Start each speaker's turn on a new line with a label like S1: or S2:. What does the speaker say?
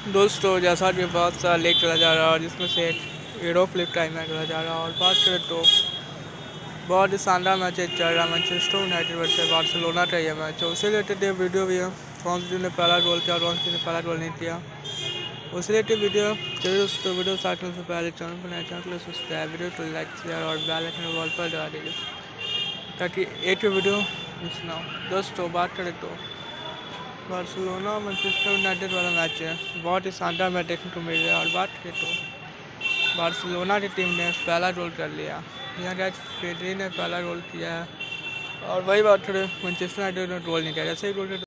S1: दोस्तों जैसा कि बहुत सारा लेक चला जा रहा है और जिसमें से एक एरो फ्लिप टाइम में चला जा रहा है और बात करें तो बहुत ही शानदार मैच चल रहा है मैनचेस्टर यूनाइटेड वर्सेस बार्सिलोना का ये मैच है। उसी रिलेटेड ये वीडियो भी है, कौन सी टीम ने पहला गोल किया और कौन सी टीम ने पहला गोल नहीं किया। उसी रिलेटेड वीडियो जरूर उसको वीडियो स्टार्ट करने से पहले चैनल पर नए चैनल को सब्सक्राइब, वीडियो को लाइक शेयर और बेल आइकन वॉल पर दबा दीजिए ताकि एक वीडियो मिस ना हो। दोस्तों बात करें तो बार्सिलोना मैनचेस्टर यूनाइटेड वाला मैच है, बहुत ही शानदार मैच देखने को मिल रहा है। और बात करें तो बार्सिलोना की टीम ने पहला गोल कर लिया, यहाँ गैस पेड्री ने पहला गोल किया है। और वही बात करें मैनचेस्टर यूनाइटेड ने गोल नहीं किया, जैसे ही गोल